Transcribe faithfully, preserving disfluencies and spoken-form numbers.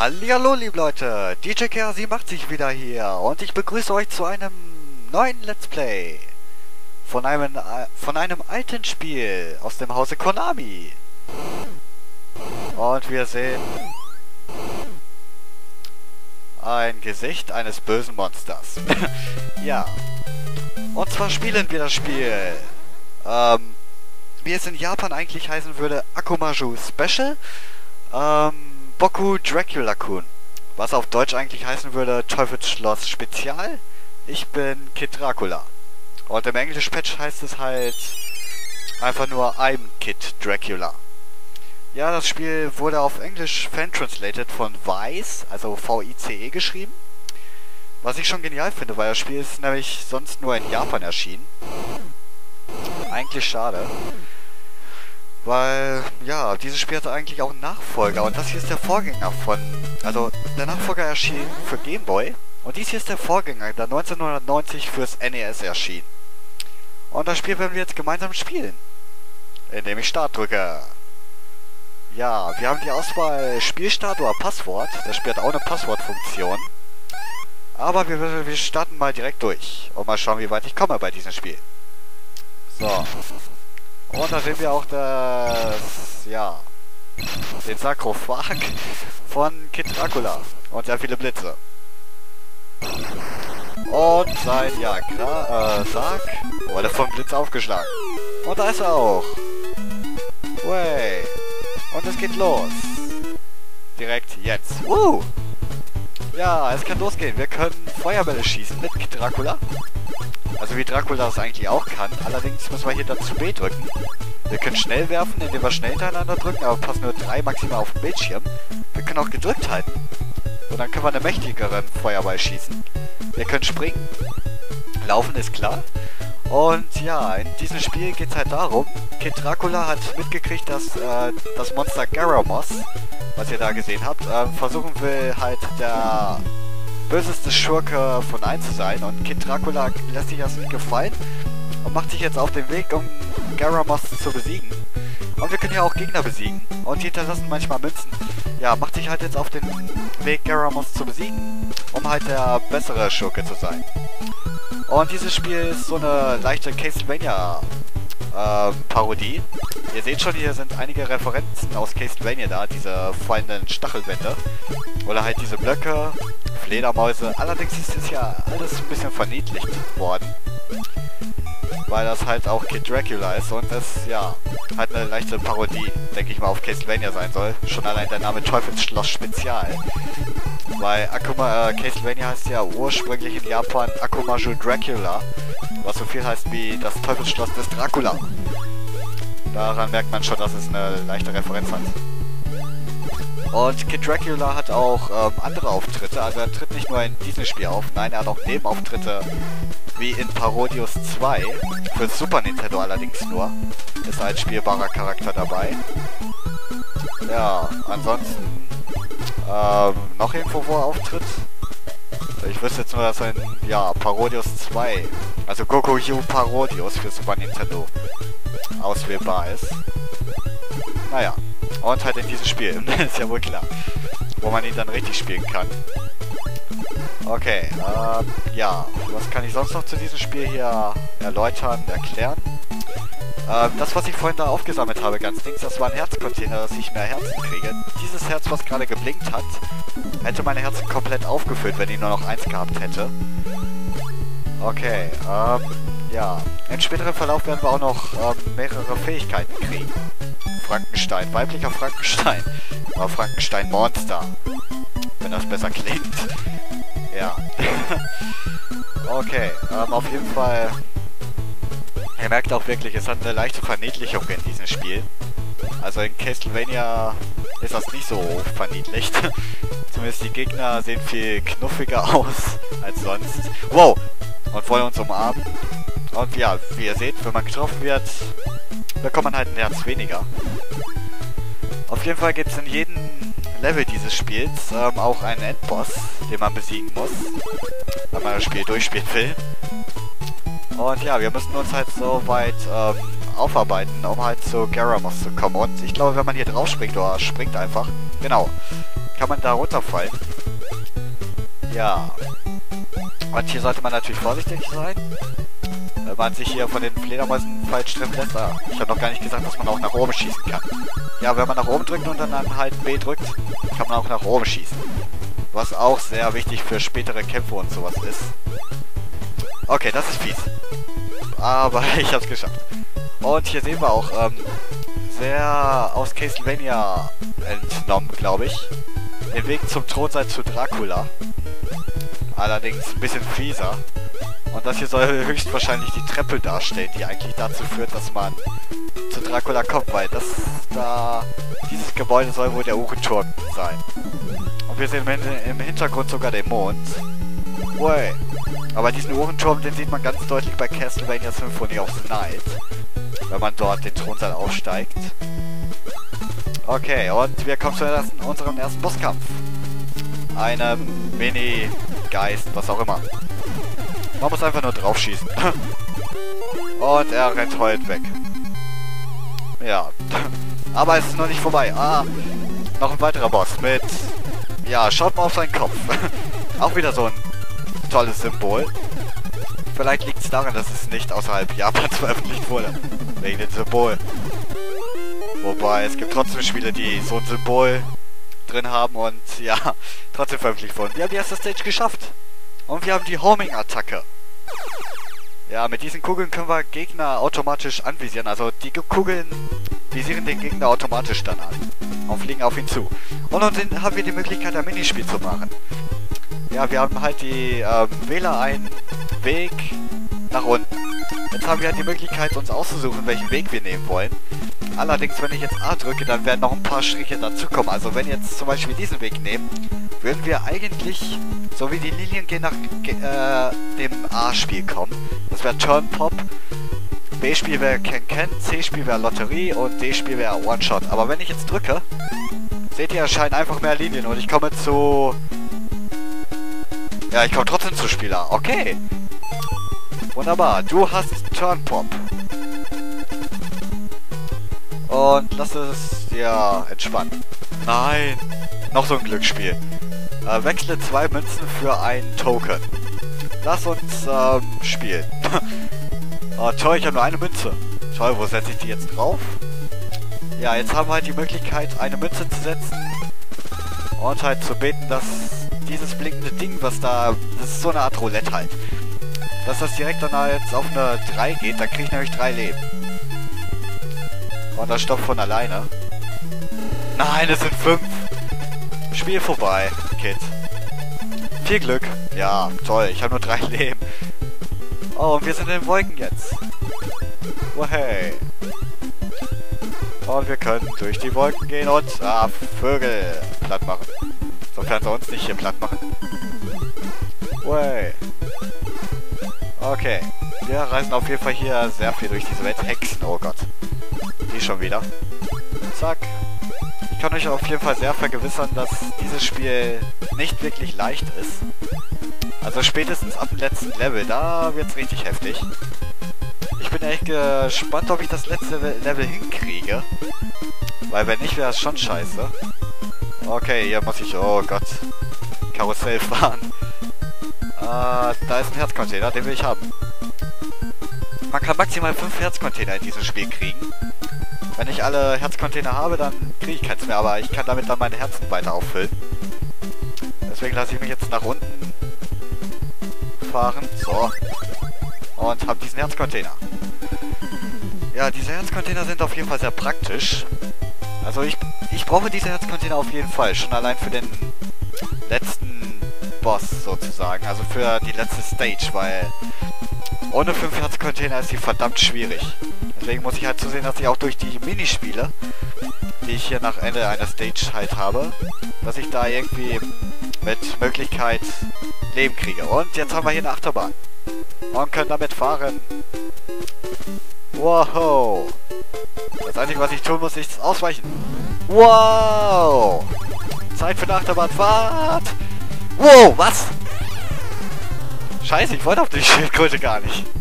Hallihallo, liebe Leute, D J K siebenundachtzig wieder hier und ich begrüße euch zu einem neuen Let's Play von einem, von einem alten Spiel aus dem Hause Konami. Und wir sehen ein Gesicht eines bösen Monsters. Ja, und zwar spielen wir das Spiel, ähm, wie es in Japan eigentlich heißen würde, Akumaju Special, ähm, Boku Dracula-kun. Was auf Deutsch eigentlich heißen würde, Teufelsschloss Spezial. Ich bin Kid Dracula. Und im Englisch-Patch heißt es halt einfach nur I'm Kid Dracula. Ja, das Spiel wurde auf Englisch fan-translated von Vice, also V I C E geschrieben. Was ich schon genial finde, weil das Spiel ist nämlich sonst nur in Japan erschienen. Eigentlich schade. Weil, ja, dieses Spiel hatte eigentlich auch einen Nachfolger und das hier ist der Vorgänger von, also der Nachfolger erschien für Game Boy und dies hier ist der Vorgänger, der neunzehnhundertneunzig fürs N E S erschien. Und das Spiel werden wir jetzt gemeinsam spielen, indem ich Start drücke. Ja, wir haben die Auswahl Spielstart oder Passwort, das Spiel hat auch eine Passwortfunktion. Aber wir, wir starten mal direkt durch und mal schauen, wie weit ich komme bei diesem Spiel. So. Und da sehen wir auch das, ja, den Sarkophag von Kid Dracula und sehr viele Blitze. Und sein, ja, äh, Sarg wurde vom Blitz aufgeschlagen. Und da ist er auch. Way. Und es geht los. Direkt jetzt. Uh. Ja, es kann losgehen. Wir können Feuerbälle schießen mit Kid Dracula. Also wie Dracula das eigentlich auch kann. Allerdings müssen wir hier dazu B drücken. Wir können schnell werfen, indem wir schnell hintereinander drücken, aber passen nur drei maximal auf den Bildschirm. Wir können auch gedrückt halten. Und dann können wir einen mächtigeren Feuerball schießen. Wir können springen. Laufen ist klar. Und ja, in diesem Spiel geht es halt darum, Kid Dracula hat mitgekriegt, dass äh, das Monster Garamos, was ihr da gesehen habt, äh, versuchen will, halt der böseste Schurke von allen zu sein. Und Kid Dracula lässt sich das nicht gefallen und macht sich jetzt auf den Weg, um Garamos zu besiegen. Und wir können ja auch Gegner besiegen und die hinterlassen manchmal Münzen. Ja, macht sich halt jetzt auf den Weg, Garamos zu besiegen, um halt der bessere Schurke zu sein. Und dieses Spiel ist so eine leichte Castlevania äh, Parodie. Ihr seht schon, hier sind einige Referenzen aus Castlevania da, diese fallenden Stachelwände. Oder halt diese Blöcke, Fledermäuse. Allerdings ist es ja alles ein bisschen verniedlicht worden. Weil das halt auch Kid Dracula ist und das, ja, halt eine leichte Parodie, denke ich mal, auf Castlevania sein soll. Schon allein der Name Teufelsschloss Spezial. Weil Akuma, äh, Castlevania heißt ja ursprünglich in Japan Akumaju Dracula, was so viel heißt wie das Teufelsschloss des Dracula. Daran merkt man schon, dass es eine leichte Referenz hat. Und Kid Dracula hat auch ähm, andere Auftritte, also er tritt nicht nur in diesem Spiel auf, nein, er hat auch Nebenauftritte wie in Parodius zwei, für Super Nintendo allerdings nur, ist ein spielbarer Charakter dabei. Ja, ansonsten ähm, noch irgendwo, wo er auftritt. Ich wüsste jetzt nur, dass er in, ja, Parodius zwei, also Goku-Yu Parodius für Super Nintendo auswählbar ist. Naja, und halt in diesem Spiel, ist ja wohl klar, wo man ihn dann richtig spielen kann. Okay, ähm, ja, was kann ich sonst noch zu diesem Spiel hier erläutern, erklären? Ähm, das, was ich vorhin da aufgesammelt habe, ganz links, das war ein Herzcontainer, dass ich mehr Herzen kriege. Dieses Herz, was gerade geblinkt hat, hätte meine Herzen komplett aufgefüllt, wenn ich nur noch eins gehabt hätte. Okay, ähm, ja. Im späteren Verlauf werden wir auch noch ähm, mehrere Fähigkeiten kriegen. Frankenstein, weiblicher Frankenstein. Aber Frankenstein-Monster. Wenn das besser klingt. Ja. Okay, ähm, auf jeden Fall. Ihr merkt auch wirklich, es hat eine leichte Verniedlichung in diesem Spiel. Also in Castlevania ist das nicht so verniedlicht. Zumindest die Gegner sehen viel knuffiger aus als sonst. Wow! Und wollen uns umarmen. Und ja, wie ihr seht, wenn man getroffen wird, bekommt man halt ein Herz weniger. Auf jeden Fall gibt es in jedem Level dieses Spiels ähm, auch einen Endboss, den man besiegen muss, wenn man das Spiel durchspielen will. Und ja, wir müssen uns halt so weit ähm, aufarbeiten, um halt zu Garamos zu kommen. Und ich glaube, wenn man hier drauf springt, oder springt einfach, genau, kann man da runterfallen. Ja. Und hier sollte man natürlich vorsichtig sein, wenn man sich hier von den Fledermäusen falsch treffen lässt. Ah, ich habe noch gar nicht gesagt, dass man auch nach oben schießen kann. Ja, wenn man nach oben drückt und dann halt B drückt, kann man auch nach oben schießen. Was auch sehr wichtig für spätere Kämpfe und sowas ist. Okay, das ist fies. Aber ich habe es geschafft. Und hier sehen wir auch, ähm, sehr aus Castlevania entnommen, glaube ich. Den Weg zum Thronsaal zu Dracula. Allerdings ein bisschen fieser. Und das hier soll höchstwahrscheinlich die Treppe darstellen, die eigentlich dazu führt, dass man zu Dracula kommt, weil das da, dieses Gebäude soll wohl der Uhrenturm sein. Und wir sehen im Hintergrund sogar den Mond. Ui. Aber diesen Uhrenturm, den sieht man ganz deutlich bei Castlevania Symphony of the Night, wenn man dort den Thronsaal aufsteigt. Okay, und wir kommen zu ersten, unserem ersten Bosskampf. Einem Mini-Geist, was auch immer. Man muss einfach nur drauf schießen. Und er rennt heulend weg. Ja. Aber es ist noch nicht vorbei. Ah, noch ein weiterer Boss mit... Ja, schaut mal auf seinen Kopf. Auch wieder so ein tolles Symbol. Vielleicht liegt es daran, dass es nicht außerhalb Japans veröffentlicht wurde. Wegen dem Symbol. Wobei, es gibt trotzdem Spiele, die so ein Symbol drin haben und ja, trotzdem veröffentlicht wurden. Wir haben die erste Stage geschafft. Und wir haben die Homing-Attacke. Ja, mit diesen Kugeln können wir Gegner automatisch anvisieren. Also die Kugeln visieren den Gegner automatisch dann an. Und fliegen auf ihn zu. Und dann haben wir die Möglichkeit, ein Minispiel zu machen. Ja, wir haben halt die, ähm, wähle einen Weg nach unten. Jetzt haben wir halt die Möglichkeit, uns auszusuchen, welchen Weg wir nehmen wollen. Allerdings, wenn ich jetzt A drücke, dann werden noch ein paar Striche dazukommen. Also wenn wir jetzt zum Beispiel diesen Weg nehmen, würden wir eigentlich, so wie die Linien gehen, nach äh, dem A-Spiel kommen. Das wäre Turn Pop. B-Spiel wäre Ken-Ken, C-Spiel wäre Lotterie und D-Spiel wäre One-Shot. Aber wenn ich jetzt drücke, seht ihr, erscheinen einfach mehr Linien und ich komme zu... Ja, ich komme trotzdem zu Spieler. Okay. Wunderbar. Du hast Turn Pop. Und lass es ja entspannen. Nein. Noch so ein Glücksspiel. Äh, wechsle zwei Münzen für einen Token. Lass uns ähm, spielen. Oh, toll, ich habe nur eine Münze. Toll, wo setze ich die jetzt drauf? Ja, jetzt haben wir halt die Möglichkeit, eine Münze zu setzen. Und halt zu beten, dass dieses blinkende Ding, was da... Das ist so eine Art Roulette halt. Dass das direkt dann jetzt auf eine drei geht, dann kriege ich nämlich drei Leben. Und das stoppt von alleine. Nein, es sind fünf. Spiel vorbei, Kid. Viel Glück. Ja, toll, ich habe nur drei Leben. Oh, und wir sind in den Wolken jetzt. Oh, hey. Und wir können durch die Wolken gehen und ah, Vögel platt machen. Sofern sie uns nicht hier platt machen. Way. Okay. Wir reisen auf jeden Fall hier sehr viel durch diese Welt. Hexen, oh Gott. Die schon wieder. Zack. Ich kann euch auf jeden Fall sehr vergewissern, dass dieses Spiel nicht wirklich leicht ist. Also spätestens ab dem letzten Level, da wird's richtig heftig. Ich bin echt gespannt, ob ich das letzte Level hinkriege. Weil wenn nicht, wäre es schon scheiße. Okay, hier muss ich... Oh Gott. Karussell fahren. Ah, da ist ein Herzcontainer, den will ich haben. Man kann maximal fünf Herzcontainer in diesem Spiel kriegen. Wenn ich alle Herzcontainer habe, dann kriege ich keins mehr. Aber ich kann damit dann meine Herzen weiter auffüllen. Deswegen lasse ich mich jetzt nach unten fahren. So. Und habe diesen Herzcontainer. Ja, diese Herzcontainer sind auf jeden Fall sehr praktisch. Also ich, ich brauche diese Herzcontainer auf jeden Fall. Schon allein für den letzten Boss sozusagen. Also für die letzte Stage, weil ohne fünf Herzcontainer ist die verdammt schwierig. Deswegen muss ich halt zusehen, dass ich auch durch die Minispiele, die ich hier nach Ende einer Stage halt habe, dass ich da irgendwie mit Möglichkeit Leben kriege. Und jetzt haben wir hier eine Achterbahn. Und können damit fahren. Wow. Das Einzige, was ich tun muss, ist ausweichen. Wow. Zeit für eine Achterbahnfahrt. Wow, was? Scheiße, ich wollte auf die Schildkröte gar nicht.